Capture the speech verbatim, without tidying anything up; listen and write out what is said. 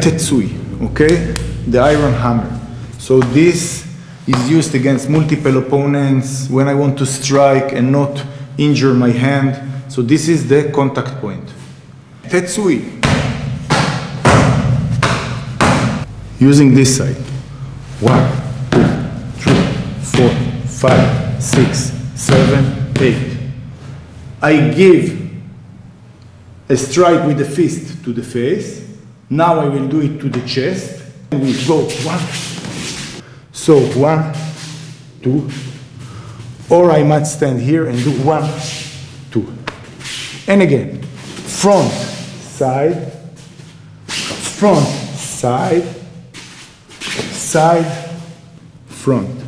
tetsui, okay? The iron hammer. So this is used against multiple opponents when I want to strike and not injure my hand. So this is the contact point. Tetsui. Using this side. One, two, three, four, five, six, seven, eight. I give a strike with the fist to the face. Now I will do it to the chest. And we go one. So one, two, or I might stand here and do one, two. And again, front, side, front, side, side, front.